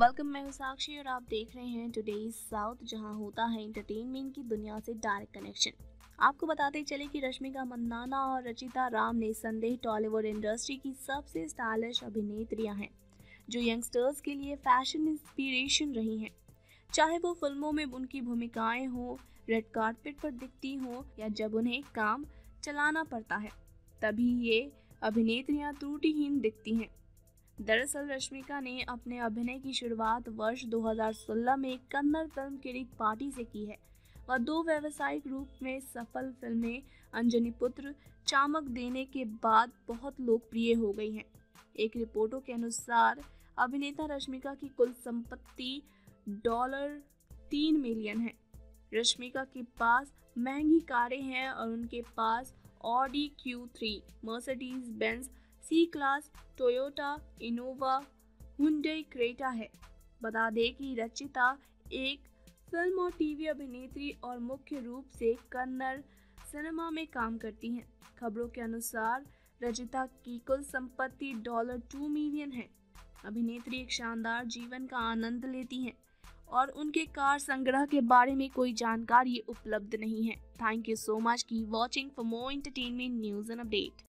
Welcome, मैं हूं साक्षी और आप देख रहे हैं टुडेज साउथ, जहां होता है एंटरटेनमेंट की दुनिया से डायरेक्ट कनेक्शन। आपको बताते चले कि रश्मिका मंदाना और रचिता राम निस्संदेह टॉलीवुड इंडस्ट्री की सबसे स्टाइलिश अभिनेत्रियां हैं, जो यंगस्टर्स के लिए फैशन इंस्पिरेशन रही हैं। चाहे वो फिल्मों में उनकी भूमिकाएं हो, रेड कार्पेट पर दिखती हो या जब उन्हें काम चलाना पड़ता है, तभी ये अभिनेत्रियां त्रुटिहीन दिखती हैं। दरअसल रश्मिका ने अपने अभिनय की शुरुआत वर्ष 2016 में कन्नड़ फिल्म किरिक पार्टी से की है। वह दो व्यावसायिक रूप में सफल फिल्में अंजनी पुत्र चमक देने के बाद बहुत लोकप्रिय हो गई हैं। एक रिपोर्टों के अनुसार अभिनेता रश्मिका की कुल संपत्ति $3 मिलियन है। रश्मिका के पास महंगी कारें हैं और उनके पास Audi Q3, Mercedes Benz C class, Toyota Innova, Hyundai Creta है। बता दें कि रचिता एक फिल्म और टीवी अभिनेत्री और मुख्य रूप से कन्नड़ सिनेमा में काम करती हैं। खबरों के अनुसार रचिता की कुल संपत्ति $2 मिलियन है। अभिनेत्री एक शानदार जीवन का आनंद लेती हैं और उनके कार संग्रह के बारे में कोई जानकारी उपलब्ध नहीं है। थैंक यू सो मच की watching for more entertainment news and update.